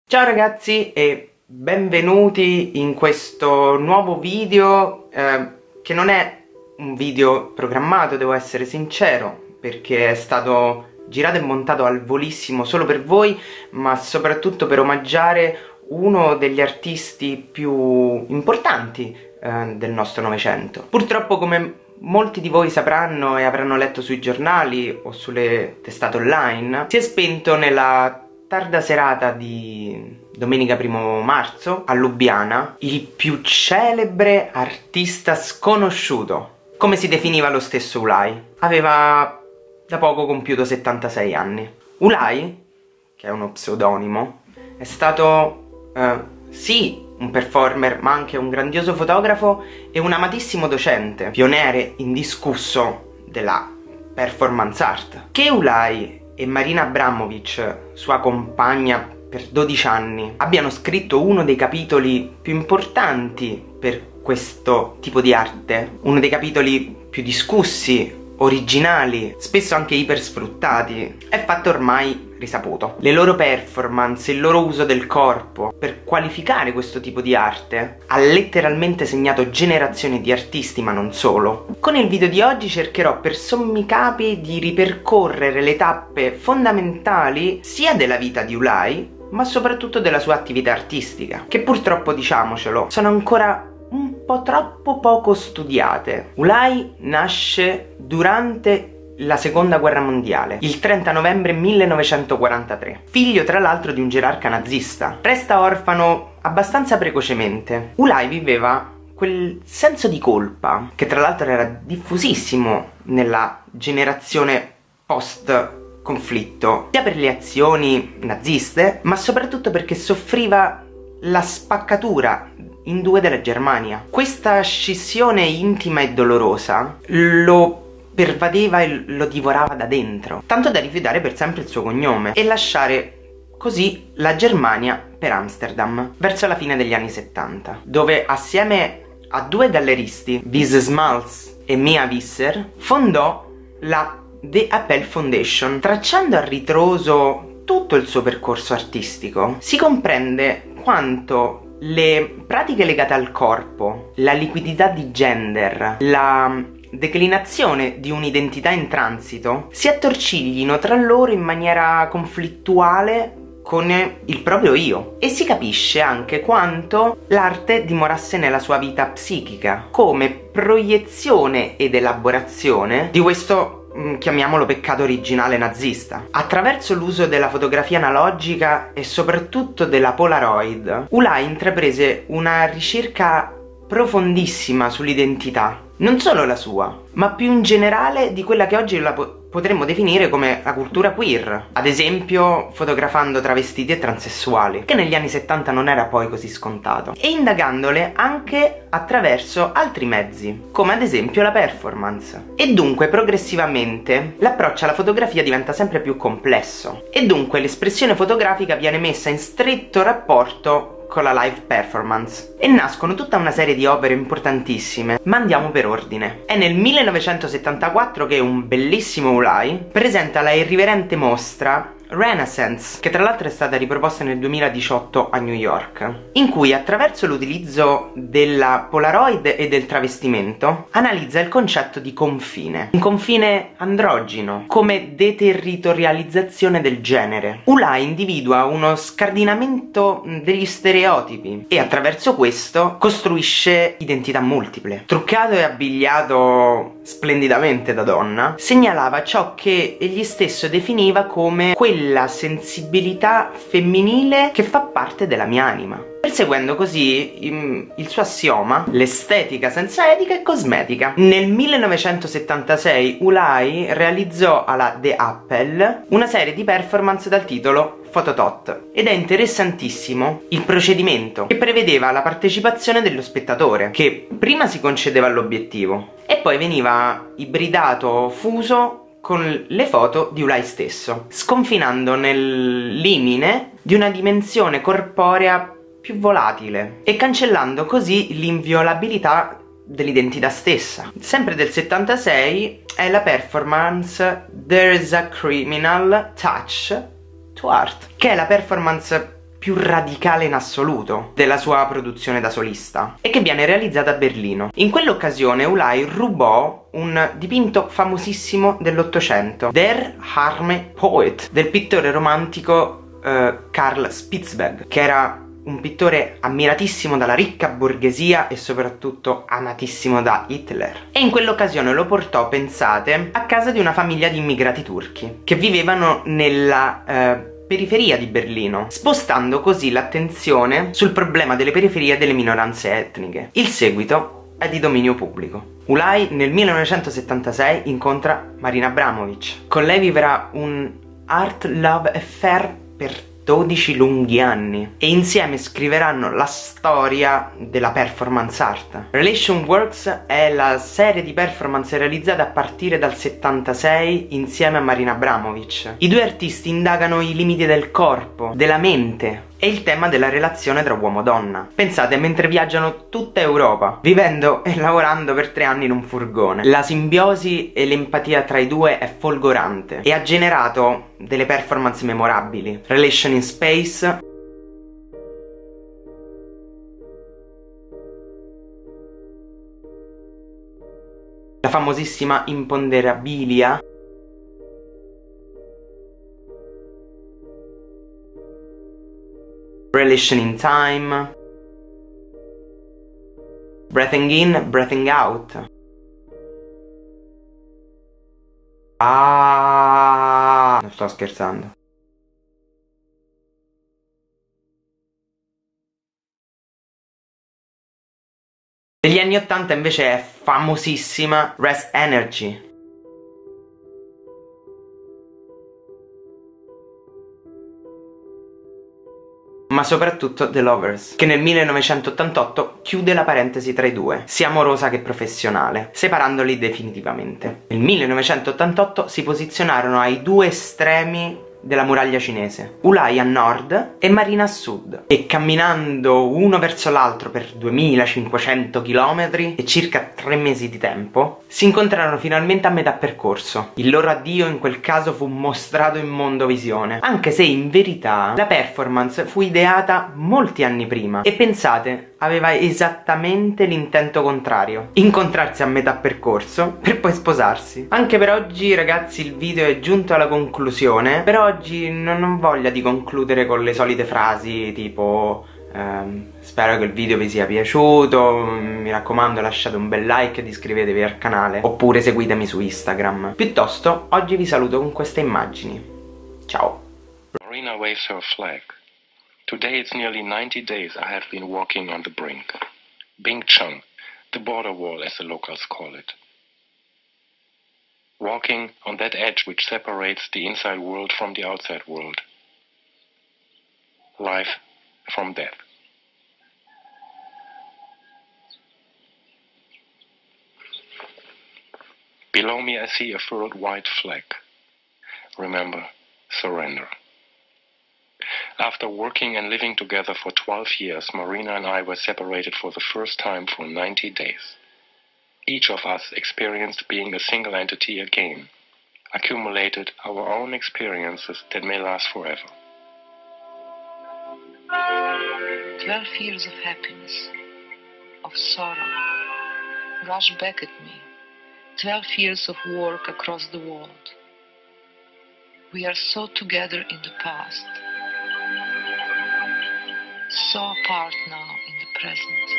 Ciao ragazzi e benvenuti in questo nuovo video che non è un video programmato, devo essere sincero, perché è stato girato e montato al volissimo solo per voi, ma soprattutto per omaggiare uno degli artisti più importanti del nostro Novecento. Purtroppo, come molti di voi sapranno e avranno letto sui giornali o sulle testate online, si è spento nella tarda serata di domenica 1° marzo a Lubiana il più celebre artista sconosciuto, come si definiva lo stesso Ulay. Aveva da poco compiuto 76 anni. Ulay, che è uno pseudonimo, è stato sì un performer, ma anche un grandioso fotografo e un amatissimo docente, pioniere indiscusso della performance art. Che Ulay e Marina Abramovic, sua compagna per 12 anni, abbiano scritto uno dei capitoli più importanti per questo tipo di arte, uno dei capitoli più discussi, originali, spesso anche ipersfruttati, è fatto ormai risaputo. Le loro performance, il loro uso del corpo per qualificare questo tipo di arte ha letteralmente segnato generazioni di artisti, ma non solo. Con il video di oggi cercherò per sommi capi di ripercorrere le tappe fondamentali sia della vita di Ulay, ma soprattutto della sua attività artistica, che purtroppo, diciamocelo, sono ancora un po' troppo poco studiate. Ulay nasce durante la Seconda Guerra Mondiale, il 30 novembre 1943, figlio tra l'altro di un gerarca nazista. Resta orfano abbastanza precocemente. Ulay viveva quel senso di colpa, che tra l'altro era diffusissimo nella generazione post-conflitto, sia per le azioni naziste, ma soprattutto perché soffriva la spaccatura in due della Germania. Questa scissione intima e dolorosa lo pervadeva e lo divorava da dentro, tanto da rifiutare per sempre il suo cognome e lasciare così la Germania per Amsterdam verso la fine degli anni 70, dove assieme a due galleristi, Wiese Smalls e Mia Visser, fondò la The Appel Foundation. Tracciando a ritroso tutto il suo percorso artistico, si comprende quanto le pratiche legate al corpo, la liquidità di gender, la declinazione di un'identità in transito si attorciglino tra loro in maniera conflittuale con il proprio io, e si capisce anche quanto l'arte dimorasse nella sua vita psichica come proiezione ed elaborazione di questo, chiamiamolo, peccato originale nazista. Attraverso l'uso della fotografia analogica e soprattutto della Polaroid, Ulay intraprese una ricerca profondissima sull'identità, non solo la sua, ma più in generale di quella che oggi potremmo definire come la cultura queer, ad esempio fotografando travestiti e transessuali, che negli anni 70 non era poi così scontato, e indagandole anche attraverso altri mezzi, come ad esempio la performance. E dunque progressivamente l'approccio alla fotografia diventa sempre più complesso, e dunque l'espressione fotografica viene messa in stretto rapporto con la live performance, e nascono tutta una serie di opere importantissime, ma andiamo per ordine. È nel 1974 che un bellissimo Ulay presenta la irriverente mostra Renaissance, che tra l'altro è stata riproposta nel 2018 a New York, in cui attraverso l'utilizzo della Polaroid e del travestimento analizza il concetto di confine, un confine androgino, come deterritorializzazione del genere. Ulay individua uno scardinamento degli stereotipi e attraverso questo costruisce identità multiple. Truccato e abbigliato splendidamente da donna, segnalava ciò che egli stesso definiva come quella sensibilità femminile che fa parte della mia anima, perseguendo così il suo assioma: l'estetica senza etica è cosmetica. Nel 1976 Ulay realizzò alla The Appel una serie di performance dal titolo Phototot, ed è interessantissimo il procedimento, che prevedeva la partecipazione dello spettatore, che prima si concedeva all'obiettivo e poi veniva ibridato, fuso con le foto di Ulay stesso, sconfinando nel limine di una dimensione corporea più volatile e cancellando così l'inviolabilità dell'identità stessa. Sempre del 76 è la performance There's a Criminal Touch to Art, che è la performance più radicale in assoluto della sua produzione da solista e che viene realizzata a Berlino. In quell'occasione Ulay rubò un dipinto famosissimo dell'Ottocento, Der arme Poet, del pittore romantico Karl Spitzberg, che era un pittore ammiratissimo dalla ricca borghesia e soprattutto amatissimo da Hitler. E in quell'occasione lo portò, pensate, a casa di una famiglia di immigrati turchi che vivevano nella periferia di Berlino, spostando così l'attenzione sul problema delle periferie e delle minoranze etniche. Il seguito è di dominio pubblico. Ulay nel 1976 incontra Marina Abramovic. Con lei vivrà un art-love affair per 12 lunghi anni e insieme scriveranno la storia della performance art. Relation Works è la serie di performance realizzate a partire dal 76 insieme a Marina Abramovic. I due artisti indagano i limiti del corpo, della mente e il tema della relazione tra uomo e donna. Pensate, mentre viaggiano tutta Europa, vivendo e lavorando per 3 anni in un furgone. La simbiosi e l'empatia tra i due è folgorante e ha generato delle performance memorabili. Relation in Space, la famosissima Imponderabilia, Relation in Time, Breathing In, Breathing Out. Non sto scherzando. Degli anni 80 invece è famosissima Rest Energy. Ma soprattutto The Lovers, che nel 1988 chiude la parentesi tra i due, sia amorosa che professionale, separandoli definitivamente. Nel 1988 si posizionarono ai due estremi della muraglia cinese, Ulay a nord e Marina a sud, e camminando uno verso l'altro per 2500 km e circa 3 mesi di tempo, si incontrarono finalmente a metà percorso. Il loro addio in quel caso fu mostrato in mondovisione, anche se in verità la performance fu ideata molti anni prima e pensate, aveva esattamente l'intento contrario: incontrarsi a metà percorso per poi sposarsi. Anche per oggi ragazzi il video è giunto alla conclusione. Per oggi non ho voglia di concludere con le solite frasi tipo spero che il video vi sia piaciuto, mi raccomando lasciate un bel like ed iscrivetevi al canale, oppure seguitemi su Instagram. Piuttosto oggi vi saluto con queste immagini. Ciao. Marina waves her flag. Today it's nearly 90 days I have been walking on the brink. Bingcheng, the border wall as the locals call it. Walking on that edge which separates the inside world from the outside world. Life from death. Below me I see a furrowed white flag. Remember, surrender. After working and living together for 12 years, Marina and I were separated for the first time for 90 days. Each of us experienced being a single entity again, accumulated our own experiences that may last forever. 12 years of happiness, of sorrow, rush back at me. 12 years of work across the world. We are so together in the past, so apart now in the present.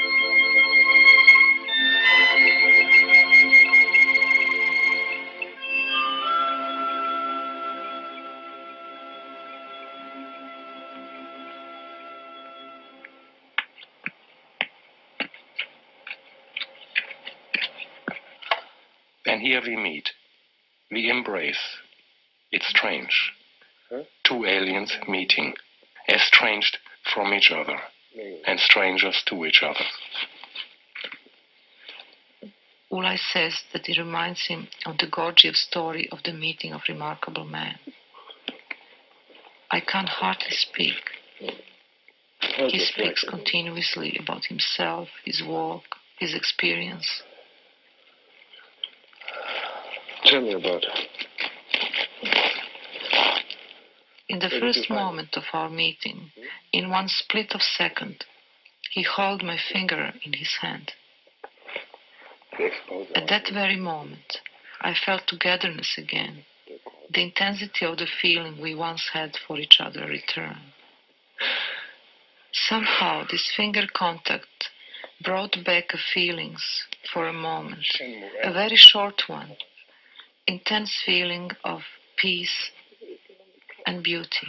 And here we meet, we embrace. It's strange. Huh? Two aliens meeting, estranged from each other, and strangers to each other. Ulay says that it reminds him of the gorgeous story of the meeting of remarkable man. I can't hardly speak. He speaks continuously about himself, his work, his experience. Tell me about it. In the first moment of our meeting, in one split of second, he held my finger in his hand. At that very moment, I felt togetherness again. The intensity of the feeling we once had for each other returned. Somehow, this finger contact brought back feelings for a moment, a very short one, intense feeling of peace and beauty.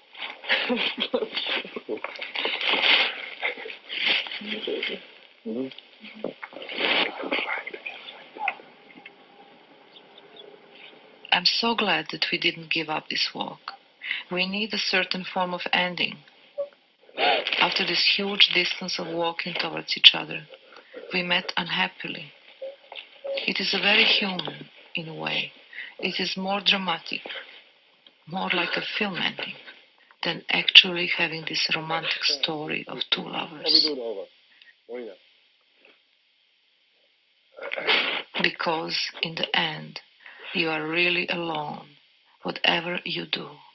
I'm so glad that we didn't give up this walk. We need a certain form of ending. After this huge distance of walking towards each other, we met unhappily. It is very human, in a way. It is more dramatic, more like a film ending, than actually having this romantic story of two lovers. Because in the end, you are really alone, whatever you do.